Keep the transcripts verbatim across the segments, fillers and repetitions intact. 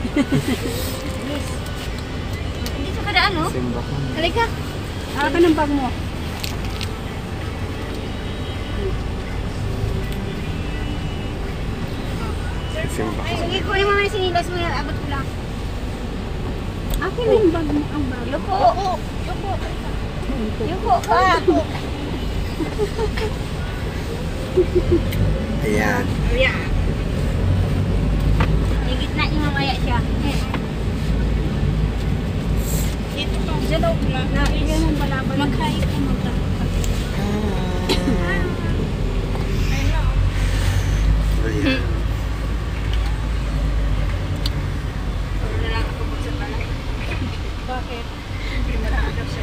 Dito ka daan, no? Simba ka. Halika. Ara ka ng bag mo. Simba ka. Sige, kunin mo yung sinilas mo yan. Abot ko lang. Akin na yung bag mo. Ang bag. Yuko. Yuko. Yuko ka. Ayan. Ayan. Di gitna niya mamaya siya. Ito pa. Diyan daw na. Na, yan ang balaban. Magkait ka magkait. Ayan. Bakit? Hindi maragap siya.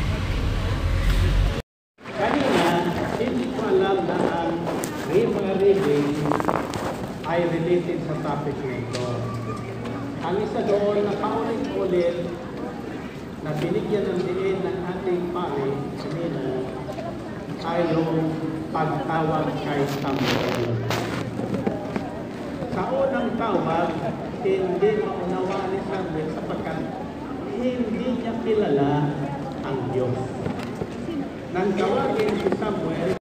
Kanina, hindi ko alam na ang mga reading ay related sa topic na ito. Ang isa doon na paulit-ulit na binigyan ng diin ng ating pari kanina ay yung pagtawag kay Samuel. Sa unang tawag, hindi maunawa ni Samuel sapagkat hindi niya kilala ang Diyos. Nang tawagin si Samuel,